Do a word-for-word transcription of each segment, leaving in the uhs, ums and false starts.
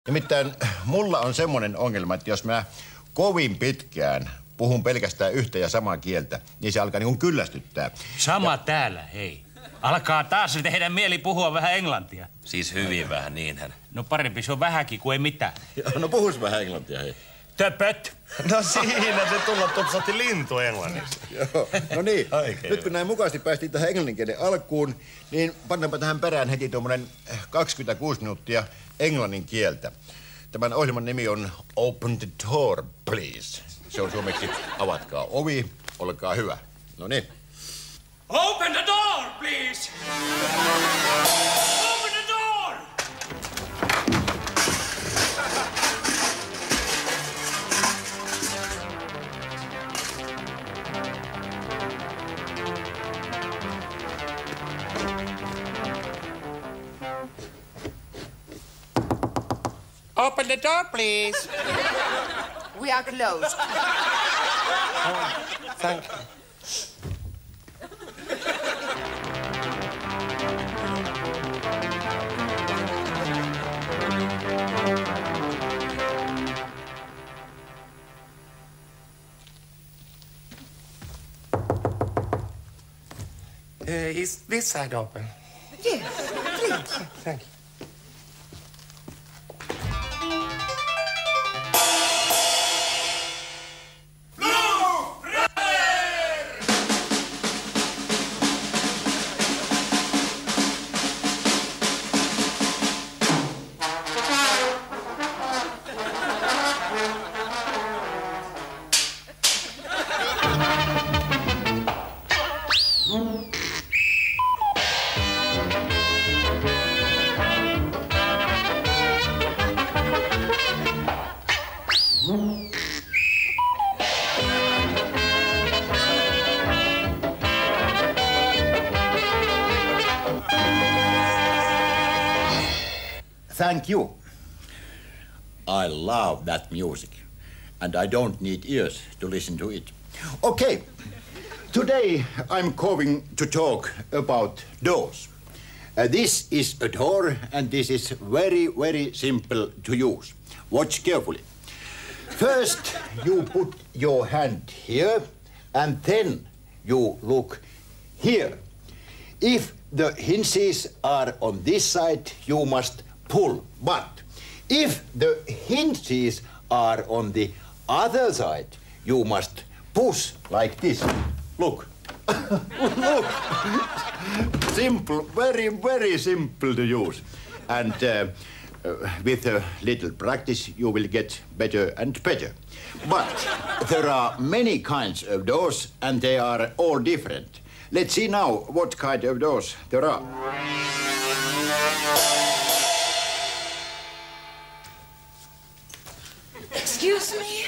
Nimittäin mulla on semmoinen ongelma, että jos mä kovin pitkään puhun pelkästään yhtä ja samaa kieltä, niin se alkaa niin kuin kyllästyttää. Sama ja... täällä, hei. Alkaa taas tehdä mieli puhua vähän englantia. Siis hyvin vähän, niinhän. No parempi se on vähäkin kuin ei mitään. No puhuis vähän englantia, hei. Töpöt. No siinä se tulla tupsahti lintu englanniksi. Joo, no niin. Oikein. Nyt kun näin mukaisesti päästiin tähän englanninkielen alkuun, niin pannaanpa tähän perään heti tuommoinen kaksikymmentäkuusi minuuttia englannin kieltä. Tämän ohjelman nimi on Open the Door, Please. Se on suomeksi avatkaa ovi, olkaa hyvä. No niin. Open the door, please! Open the door! Open the door, please. We are closed. Oh, thank you. Uh, is this side open? Yes, please. Thank you. Thank you. I love that music, and I don't need ears to listen to it. Okay, today I'm going to talk about doors. Uh, this is a door, and this is very, very simple to use. Watch carefully. First, you put your hand here, and then you look here. If the hinges are on this side, you must pull. But if the hinges are on the other side, you must push like this. Look. Look. Simple, very, very simple to use. And uh, uh, with a little practice, you will get better and better. But there are many kinds of doors, and they are all different. Let's see now what kind of doors there are. Excuse me?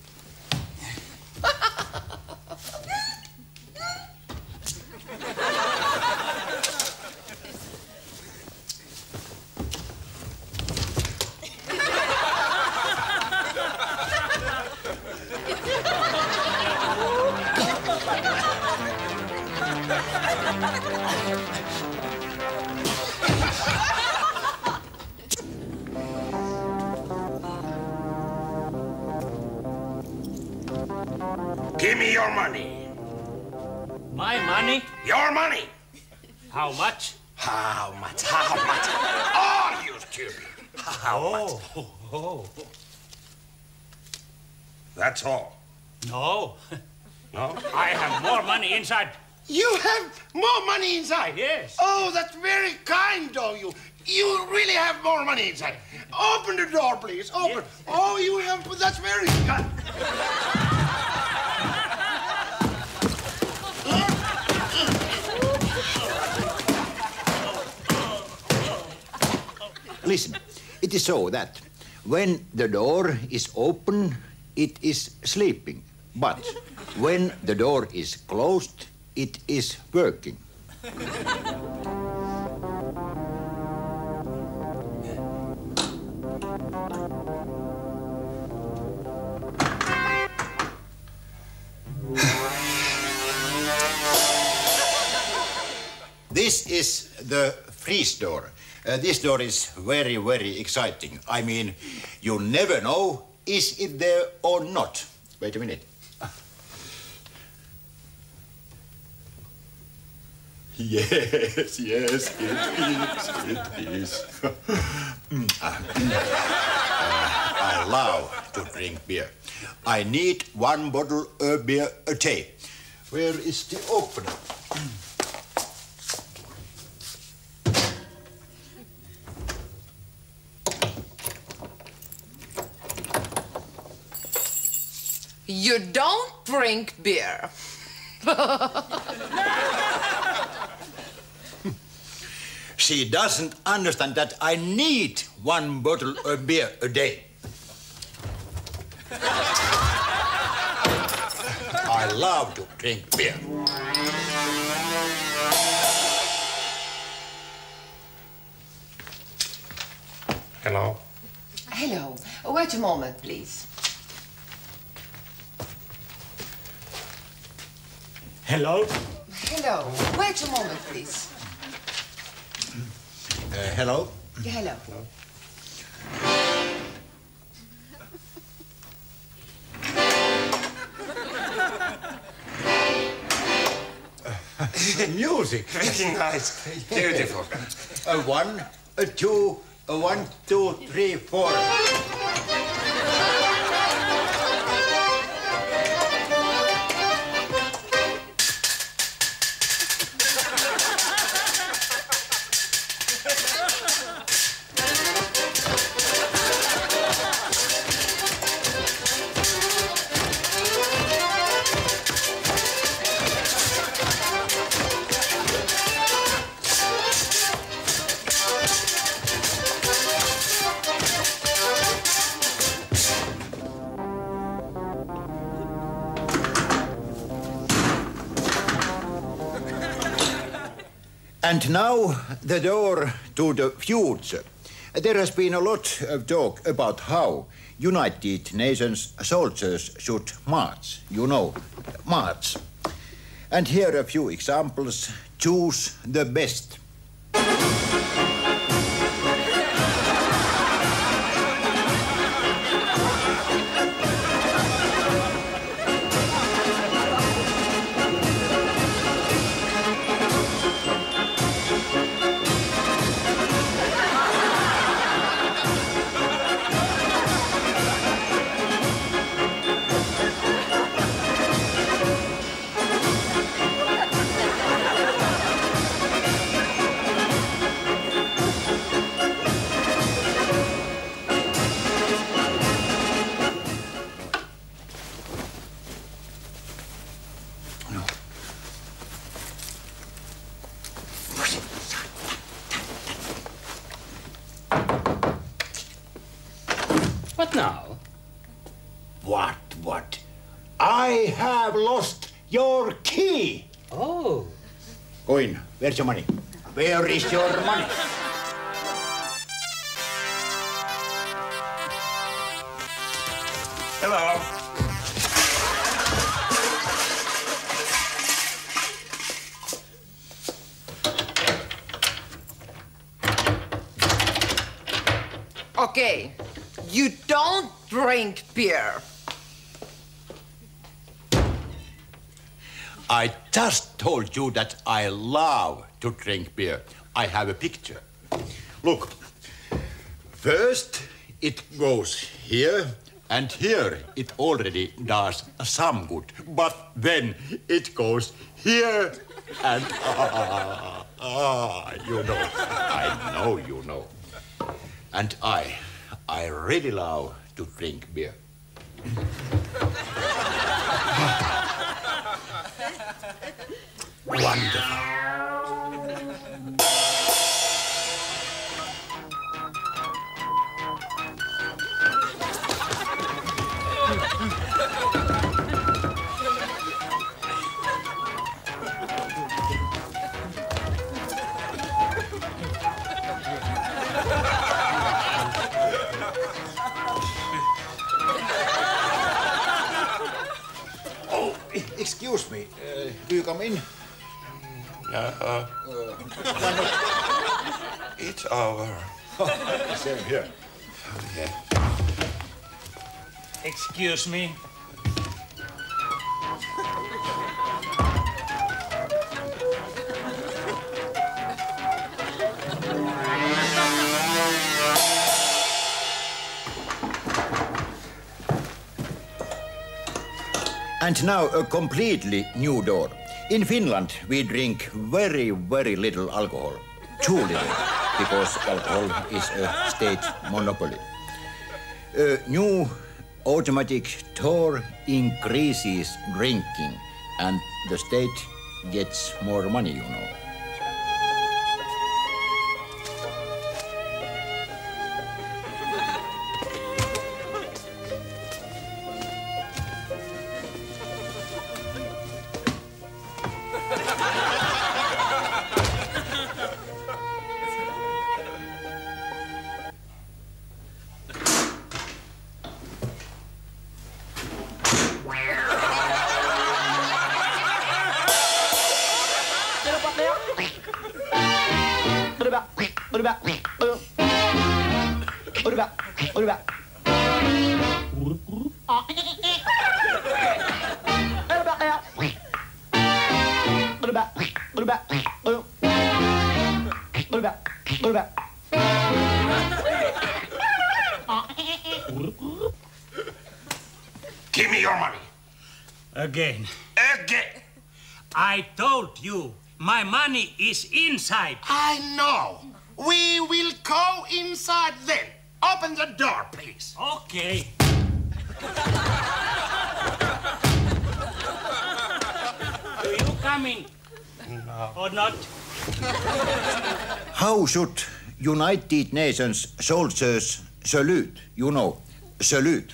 Give me your money. My money? Your money. How much? How much? How much? Are you stupid? How much? Oh, oh. That's all. No. No? I have more money inside. You have more money inside? Yes. Oh, that's very kind of you. You really have more money inside. Open the door, please. Open. Yes. Oh, you have... That's very kind. Listen, it is so that when the door is open, it is sleeping. But when the door is closed, it is working. This is the freeze door. Uh, this door is very, very exciting. I mean, you never know, is it there or not? Wait a minute. Yes, yes, it is, it is. uh, I love to drink beer. I need one bottle of beer a day. Where is the opener? You don't drink beer. She doesn't understand that I need one bottle of beer a day. I love to drink beer. Hello. Hello. Wait a moment, please. Hello. Hello. Wait a moment, please. Uh, hello? Yeah, hello. Music. Very nice. Beautiful. A one, a two, a one, two, three, four. And now the door to the future. There has been a lot of talk about how United Nations soldiers should march. You know, march. And here are a few examples. Choose the best. What now? What, what? I have lost your key. Oh. Coin, where's your money? Where is your money? Hello. Okay. You don't drink beer. I just told you that I love to drink beer. I have a picture. Look. First, it goes here, and here it already does some good. But then it goes here, and ah, ah, you know. I know you know. And I, I really love to drink beer. Wonderful. Oh, excuse me. Uh, do you come in? Uh, uh, It's over. Same here. Yeah. Excuse me. And now a completely new door. In Finland, we drink very, very little alcohol. Too little, because alcohol is a state monopoly. A new automatic door increases drinking, and the state gets more money, you know. Give me your money. Again. Again. I told you, my money is inside. I know. We will go inside then. Open the door, please. Okay. Are you coming? No. Or not? How should United Nations soldiers salute? You know, salute.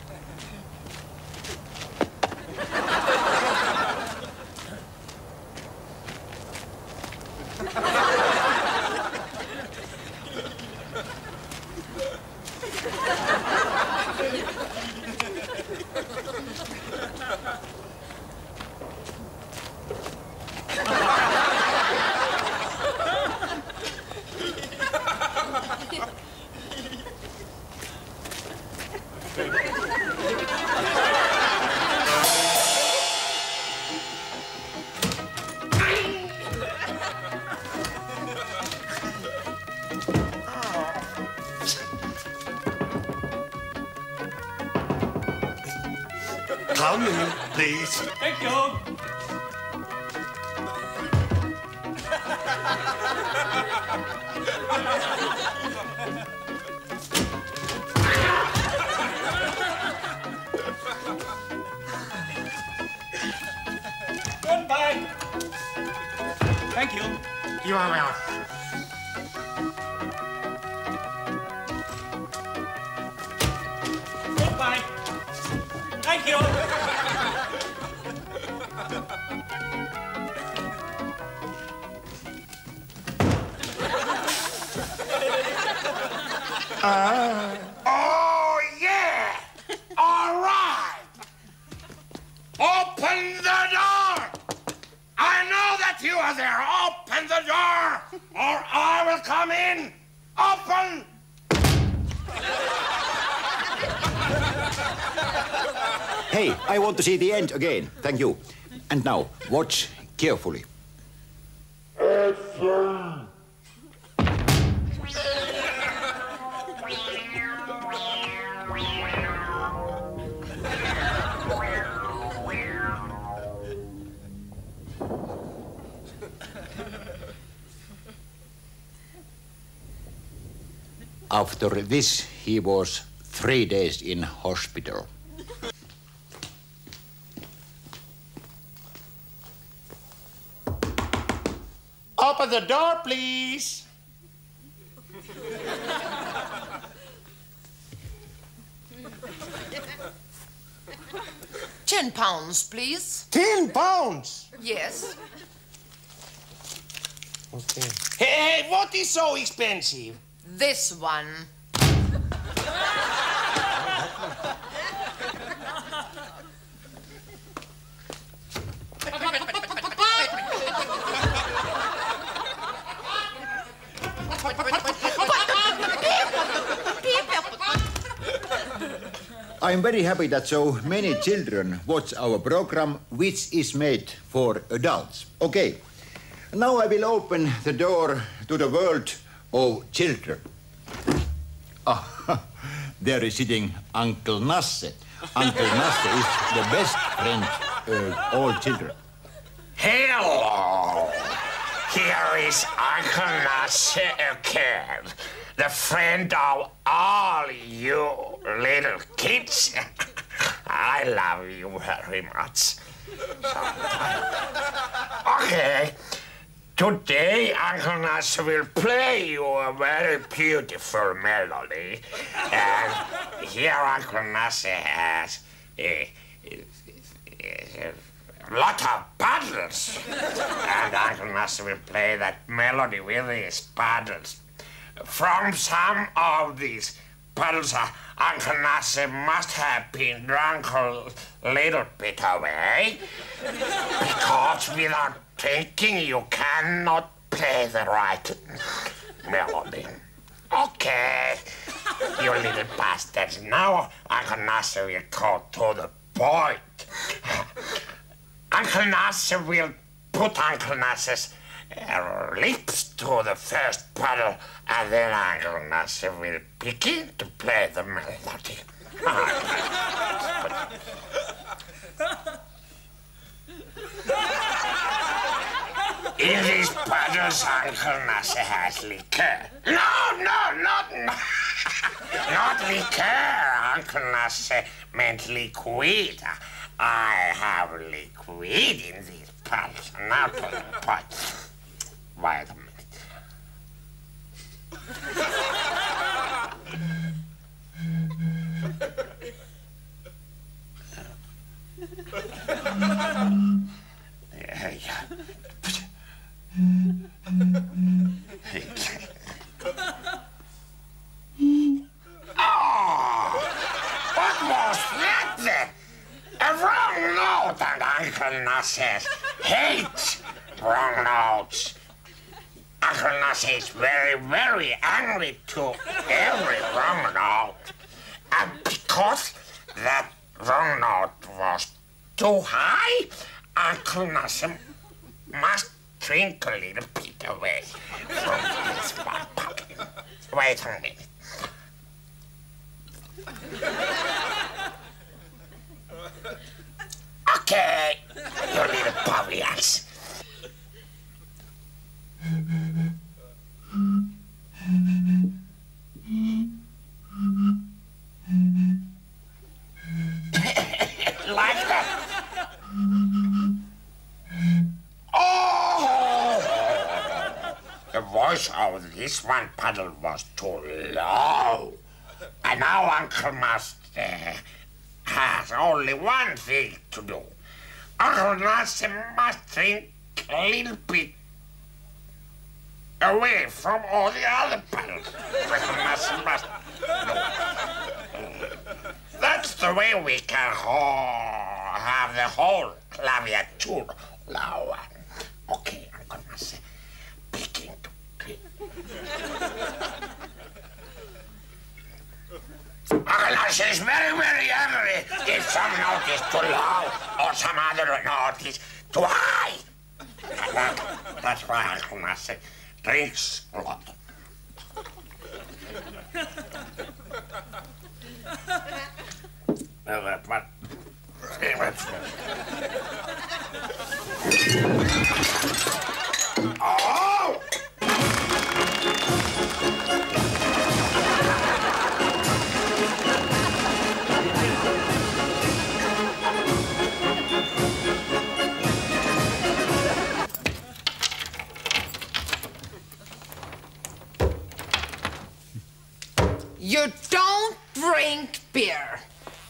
Come in, please. Thank you. Goodbye. Thank you. You are welcome. Goodbye. Thank you. Oh, yeah. All right. Open the door. I know that you are there. Open the door, or I will come in. Open. Hey, I want to see the end again. Thank you. And now, watch carefully. After this, he was three days in hospital. Open the door, please. Ten pounds, please. Ten pounds. Yes. Okay. Hey, hey, what is so expensive? This one. I'm very happy that so many children watch our program, which is made for adults. Okay, now I will open the door to the world of children. Ah, there is sitting Uncle Nasse. Uncle Nasse is the best friend of all children. Hello! Here is Uncle Nasse again, the friend of all you little kids. I love you very much. Okay, today Uncle Nasse will play you a very beautiful melody. And here Uncle Nasse has a, a, a, a lot of paddles. And Uncle Nasse will play that melody with his paddles. From some of these paddles, uh, Uncle Nasse must have been drunk a little bit away. Because without drinking, you cannot play the right melody. Okay, you little bastards. Now Uncle Nasse will go to the point. Uncle Nasse will put Uncle Nasse's uh, lips to the first paddle, and then Uncle Nasse will begin to play the melody. In these paddles, Uncle Nasse has liquor. No, no, not, not liquor. Uncle Nasse meant liquid. I have liquid in these paddles. Now to the point. Wait a minute. Yeah, yeah. Oh, what was that then? A wrong note, and Uncle Nasse hates wrong notes. Uncle Nasse is very, very angry to every wrong note. And because that wrong note was too high, Uncle Nasse must drink a little bit away from this one pocket. Wait a minute. Okay, you little pavilions. Like that. Oh! The voice of this one paddle was too low. And now Uncle must uh, has only one thing to do. Uncle Nasse must drink a little bit away from all the other paddles. Uncle Nasse must no. That's the way we can ho- have the whole claviature lower. Okay, Uncle Nasse, begin to play. Uncle Nasse is very, very angry if some note is too low or some other note is too high. That, that's why Uncle Nasse drinks a lot. uh, but, oh! You don't drink beer.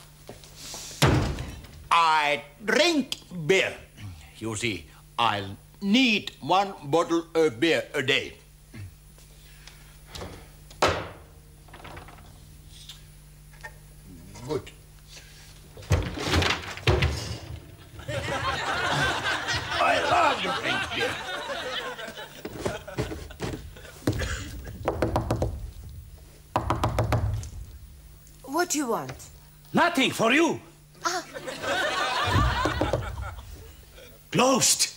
I drink beer. You see, I'll need one bottle of beer a day. Good. I love to drink beer. What do you want? Nothing for you. Ah. Closed.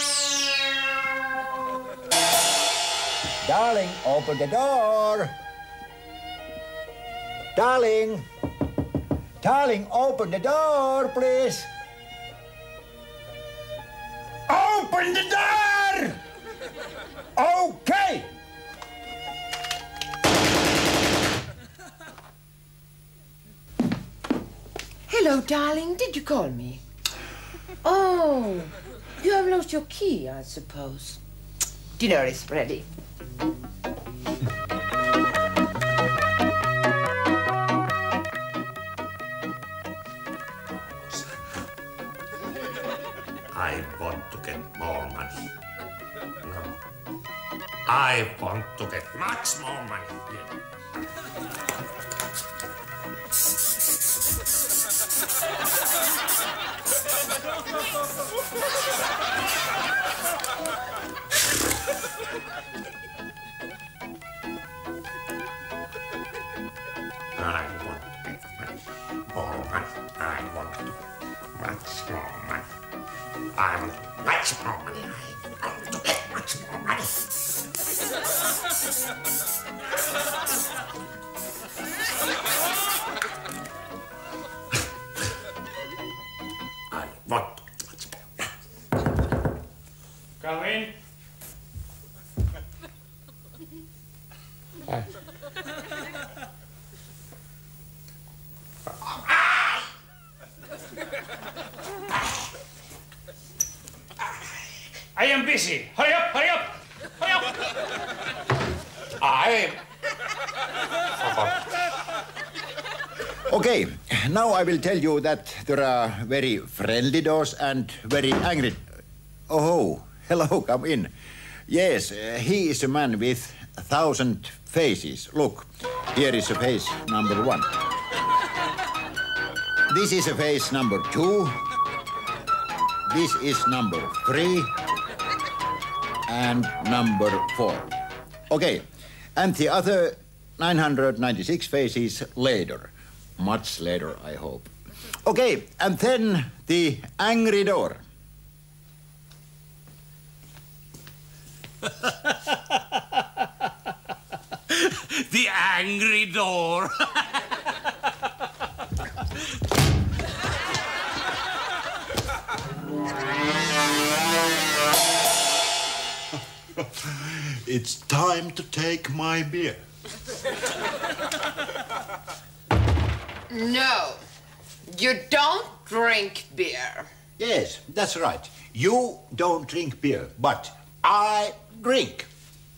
Darling, open the door. Darling. Darling, open the door, please. Open the door! Okay. Hello, darling. Did you call me? Oh, you have lost your key, I suppose. Dinner is ready. I want to get more money. No. I want to get much more money. I want to get money. More money. I want to much more money. I want much more money. I want to get much more money. I want much more. Come in. I am busy. Hurry up, hurry up, hurry up. I Okay, now I will tell you that there are very friendly doors and very angry. Oh, hello, come in. Yes, uh, he is a man with a thousand faces. Look, here is a face number one. This is a face number two. This is number three. And number four. Okay, and the other nine hundred ninety-six faces later. Much later, I hope. Okay, and then the angry door. The angry door. It's time to take my beer. No, you don't drink beer. Yes, that's right. You don't drink beer, but I drink.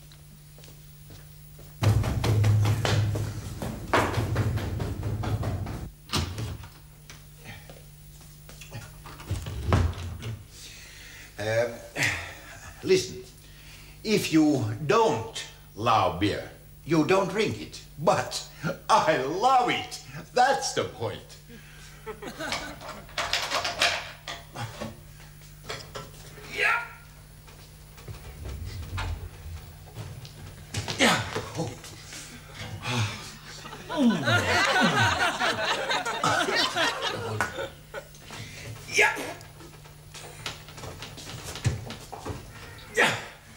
Uh, listen, if you don't love beer, you don't drink it. But I love it. That's the point. Yeah. Yeah. Oh. Yeah. Yeah.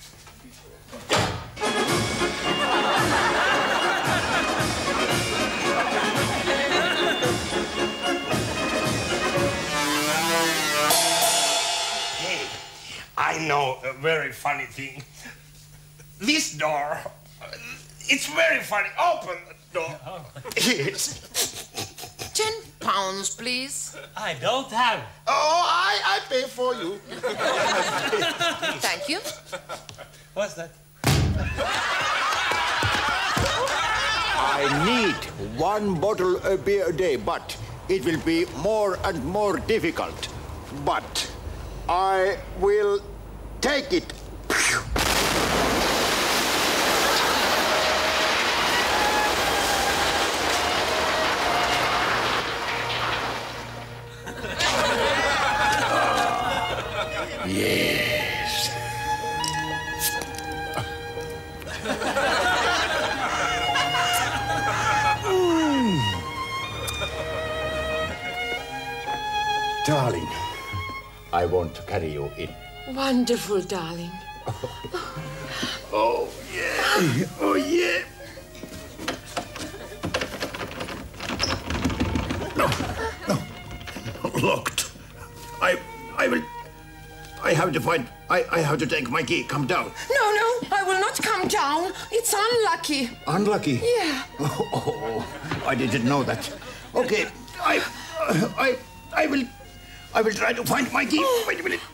Hey, I know a very funny thing. This door, it's very funny. Open the door. Yes. Ten pounds, please. I don't have. Oh, I, I pay for you. Thank you. What's that? I need one bottle of beer a day, but it will be more and more difficult. But I will take it. Yes. Darling, I want to carry you in. Wonderful, darling. Oh, yeah. Oh, yeah. No, no. Locked. I, I will... I have to find... I, I have to take my key. Come down. No, no, I will not come down. It's unlucky. Unlucky? Yeah. Oh, oh, I didn't know that. Okay, I... Uh, I... I will... I will try to find my key. Oh. Wait a minute.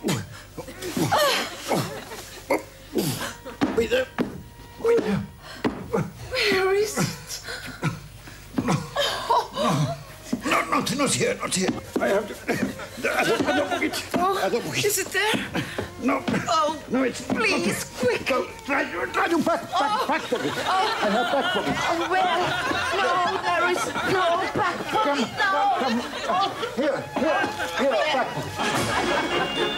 Wait there. Wait there. Where is it? No, no, not, not here, not here. I have to... There, at the pocket. Oh, At the pocket. is it there? No. Oh, no, it's please, quick. Go, try, try to back, back, Oh. back pocket. Oh. I have back pocket. Oh, well, no, there is no back pocket. No. Come, Oh. here, here, here, back pocket.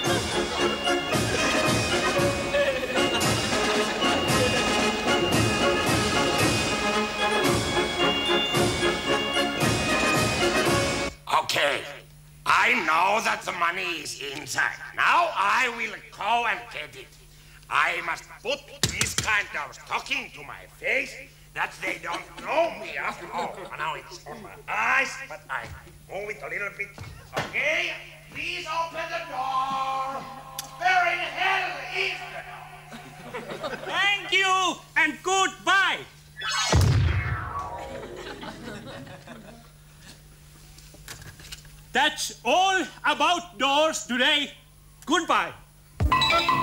Okay, I know that the money is inside. Now I will go and get it. I must put this kind of stocking to my face that they don't know me after all. Now it's on my eyes, but I move it a little bit. Okay, please open the door. Where in hell is the door? Thank you and goodbye. That's all about doors today. Goodbye.